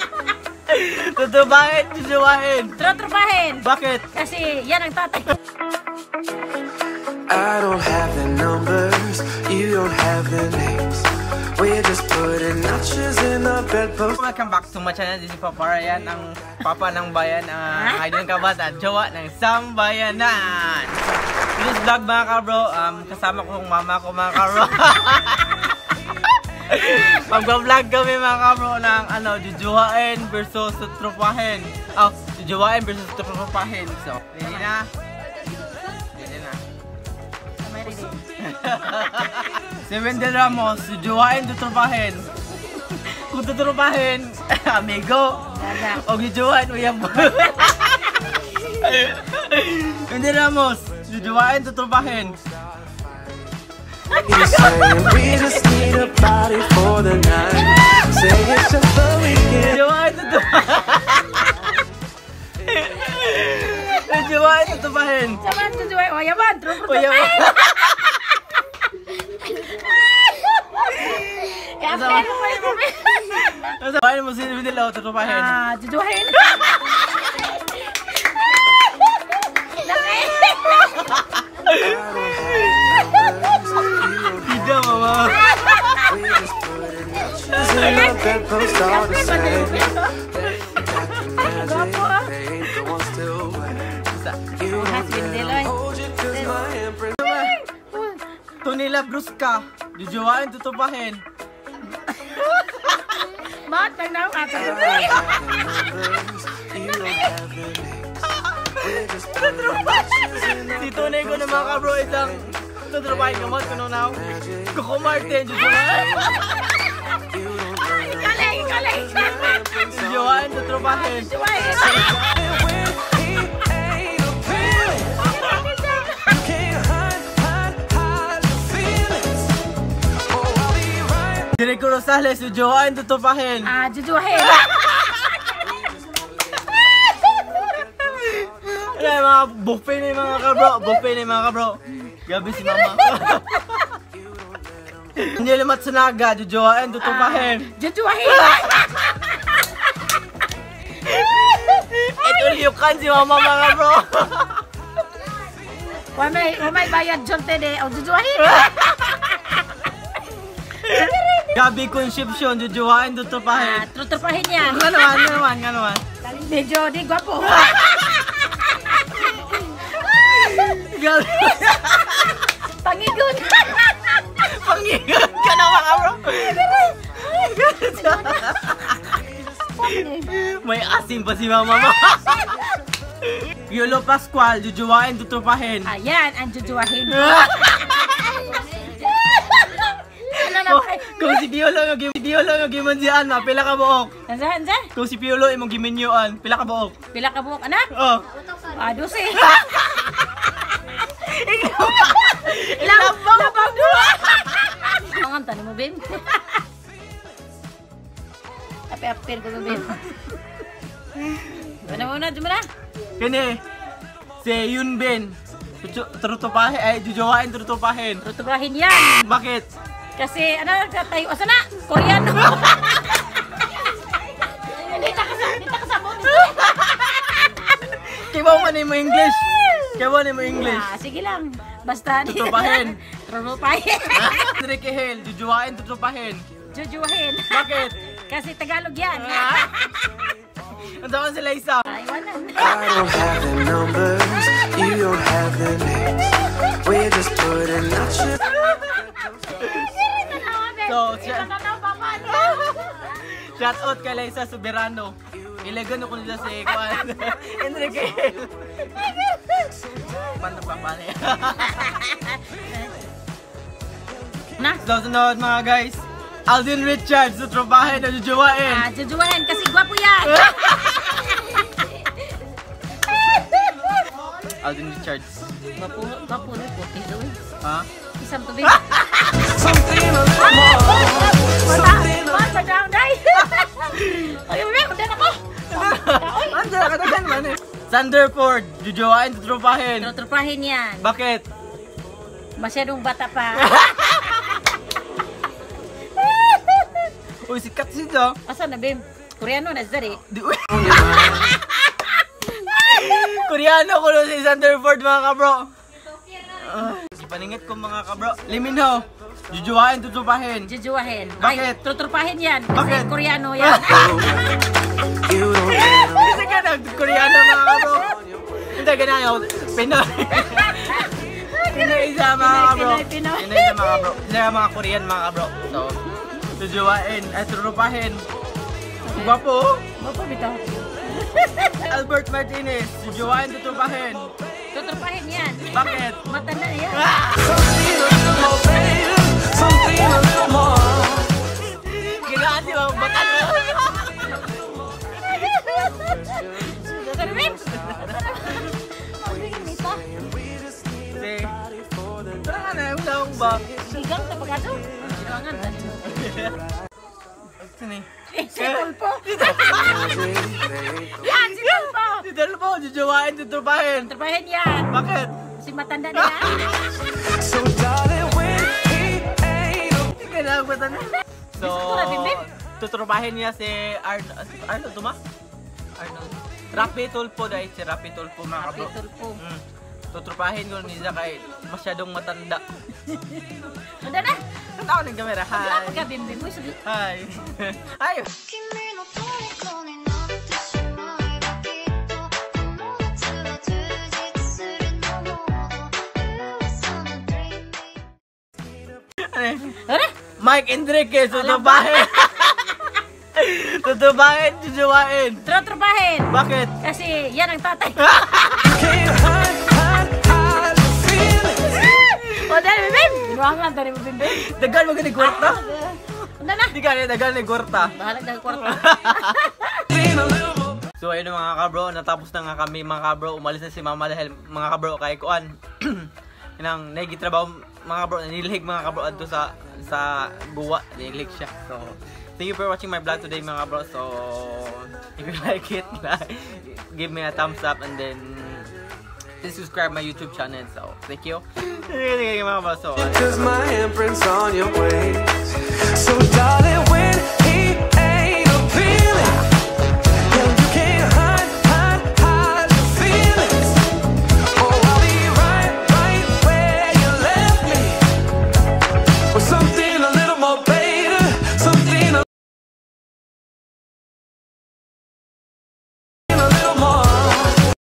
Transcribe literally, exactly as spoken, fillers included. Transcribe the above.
Tutubahin, jujuwain. Trutupahin. Bakit? Kasi yan ang tatay. I don't have the numbers, you don't have the names. We're just putting notches in the bedpost. Welcome back to my channel. This is Papa Ryan, ang papa ng bayan, ang uh, idol ng kabata, jowa ng sambayanan. This vlog mga kabro, um, kasama ko yung mama ko mga kabro. Mag-vlog kami mga kabro ng ano, jujuwain versus trupahin. Oh, jujuwain versus trupahin. So, ready na? Ready na. Si Wendell Ramos, jujuwain, tutrupahin. Kung tutrupahin, amigo. O jujuwain, uyab. Wendell Ramos, jujuwain, tutrupahin. We just need a body for the night. Say it's just the weekend. Jujuwain, tutrupahin. Jujuwain, tutrupahin. Saman, jujuwain. O, yaman. Trutupahin. Kapten mo kayo mo. Paano mo si Wendell o tutrupahin? Ah, jujuwain. Tidak, mama. We're just putting notches in the bedpost all the same. They ain't the ones to you don't hold you 'cause my imprint. Tunila Brusca, jujuwain, tutupahin. Mat, tagnaw ka. Si tunay ko na mga kabro, isang tutupahin ka mo, kuno na ako. Kuko Martin, jujuwain. Ikaling, ikaling. Jujuwain, tutupahin. Direko Rosales, jujuwain, tutupahin. Ah, jujuwain. Ay, mga buffet na yung mga kabro, buffet na yung mga kabro. Gabi si mama. Hindi ulit Matsunaga, jujuwain, tutupahin. Jujuwain. Ito liyukan si mama mga kabro. Wamay, wamay bayad jonte de. O, jujuwain. Gabi Concepcion, jujuwain, tutupahin. Ah, trutupahin yan. Nga naman, nga naman, nga naman. Medyo di gwapo. Gabi. Pangigon. Pangigan ka na mga kabro. May asim pa si mama mo. Piolo Pascual, jujuwain, tutupahin. Ayan, ang jujuwahin. Kung si Piolo yung si Piolo yung gimansian na, pila ka buok. Anza, anza. Kung si Piolo yung giminyoan, pila ka buok. Pila ka buhok, anak? Oh. Ah, dosi. Ilang Labang dua. Mangan tanong mo, Bim. Api-apir ko, Bim. Mana muna, jumara. Kini, si Yun Bin, tutupahin, ay jujuwain, tutupahin. Tutupahin yan. Bakit? Kasi, ano, tayo, asa na? Koreano. Dito ka sa, dito ka sa mo. Kibaw man mo English. Kibaw mo English. Ah, sige lang. Basta. Tutupahin. Tutupahin. Enrique Hill, jujuwain, tutupahin. Jujuwahin. Bakit? Kasi Tagalog yan. Ang tawag sila isa. Ay, wanan. I don't have the numbers, you don't have the names. We're just putting notches. So, shout out kay Liza Soberano. Ilagan ko nila si Juan. Enrique Hill. Paano pa pala? Na? So, sunod mga guys. Alden Richards, tutupahin na jujuwain. Ah, jujuwahin kasi gwapo yan. Alden Richards. Gwapo, gwapo rin. Puti doon. Ha? Isang tubig. Something a little more. Something a Mata down, day. Ay, uwi, kundi ako. Ando, katagan man eh. Sanderford, jujuwain, tutupahin. Tutupahin yan. Bakit? Masyadong bata pa. Uy, sikat siya. Asan na, Bim? Koreano na dari. Koreano ko nun si Sanderford mga kabro. Uh, Paningit ko mga kabro. Liminho. Jujuwain, tutupahin. Jujuwahin. Bakit? Ay, tuturpahin yan. Bakit? Kasi Koreano yan. You don't get Kasi ka nag-Koreano mga kabro. Hindi ka na yun. Pinoy. Pinoy sa mga kabro. Pinoy, Pinoy. Pinoy sa mga kabro. Sila mga Korean mga kabro. So, jujuwain. At tutupahin. Gwapo. Bapak bitaw. Albert Martinez. Jujuwain, tutupahin. Tuturpahin yan. Bakit? Matanda na yan. something a little more, baby. Something a little more. Kailangan si mga batan mo. Kasi, tara na, wala akong ba? Sigang sa pagkato. Sigangan. Sini. Eh, si Tulpo. Yan, si Tulpo. Si Tulpo, jujuwain, tutupahin. Tuturpahin yan. Bakit? Si matanda na yan. So darling, when he ain't Kailangan batan mo. So, Gusto ko na, Bimbim. tutupahin niya si Arnold. Arnold, tuma? Arnold. Rapi Tulpo dahil si Rapi Tulpo mga Si kabro. Tulpo. Mm. Tutupahin ko niya kay masyadong matanda. Manda na. Ang tao ng kamera. Wala Hi. pa ka, Bimbim. Uy, sabi- Hi. Hi. 君の虜になってしまえばきっとこの夏は充実するのも噂の dreaming Ano? Mike Enriquez, tutupahin. Tutupahin, jujuwain. Tuturpahin. Bakit? Kasi yan ang tatay. can't hide, hide, hide the feelings. O, dahil, Bimbim. Inuangan, dahil mo, Bimbim. Dagan mo ganing kwarta? Manda na. Hindi ka na dagan ng kwarta. Bahalag dahil kwarta. Something a little more. So ayun mga kabro, natapos na nga kami mga kabro. Umalis na si mama dahil mga kabro kay Kuan. Inang nagitrabaho mga kabro, nanilhig mga kabro adto sa sa guwa, nanilhig siya. So thank you for watching my vlog today mga kabro. So if you like it, give me a thumbs up and then please subscribe my YouTube channel. So thank you. Thank you mga kabro. So Cause my handprint's on your ways. So darling, when